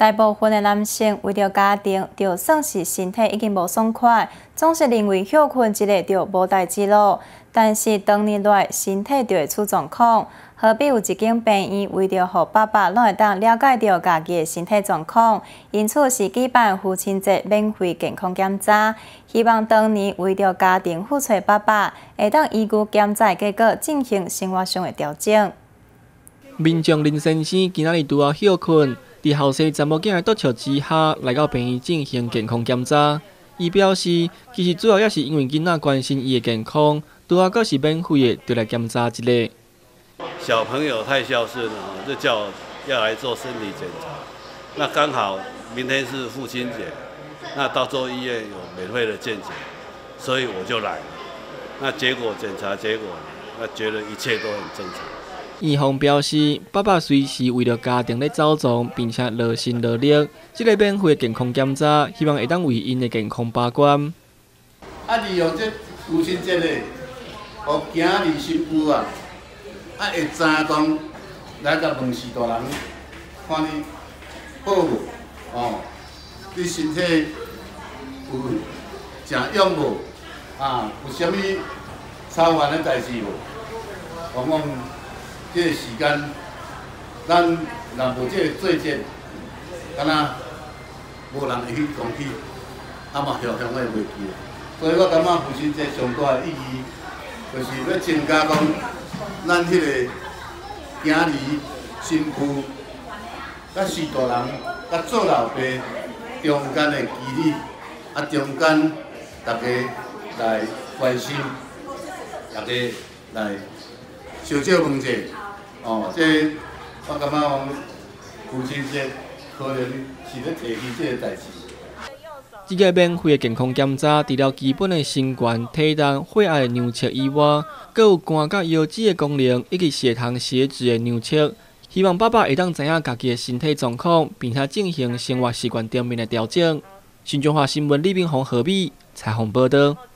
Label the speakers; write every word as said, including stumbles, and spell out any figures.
Speaker 1: 大部分的男性为着家庭，就算是身体已经无爽快，总是认为休困一个就无代志咯。但是当年来，身体就会出状况。好比有一间病院，为着互爸爸拢会当了解到家己的身体状况，因此是举办父亲节免费健康检查，希望当年为着家庭付出的爸爸，会当依据检查结果进行生活上的调整。
Speaker 2: 民众林先生今仔日拄好休困，伫后生查某囝的督促之下，来到病院进行健康检查。伊表示，其实主要也是因为囡仔关心伊的健康，拄好阁是免费的，就来检查一下。
Speaker 3: 小朋友太孝顺了，就叫我要来做身体检查。那刚好明天是父亲节，那到州医院有免费的健检，所以我就来了。那结果检查结果，那觉得一切都很正常。
Speaker 2: 院方表示，爸爸随时为了家庭咧走动，并且劳心劳力。这个免费的健康检查，希望会当为因的健康把关。
Speaker 4: 啊，利用这父亲节咧，互囝儿媳妇啊，啊会知讲来甲问是大人，看你好无？哦，你身体有正勇无？啊，有啥物操烦的代志无？往往这个时间，咱若无这个做节，敢若无人会去讲起，啊嘛常常会袂记。所以我感觉父亲节上大的意义，就是要增加讲咱迄个囝儿、媳妇、甲四大人、甲做老爸中间的距离，啊中间大家来关心，大家来小少问者。哦，这我感觉讲父亲节可能是咧提起这个代志。
Speaker 2: 这个免费的健康检查，除了基本的身悬、体重、血压的量测以外，阁有肝甲腰子的功能，以及血糖、血脂的量测。希望爸爸会当知影家己的身体状况，并且进行生活习惯顶面的调整。新中华新闻李炳宏、何必采访报道。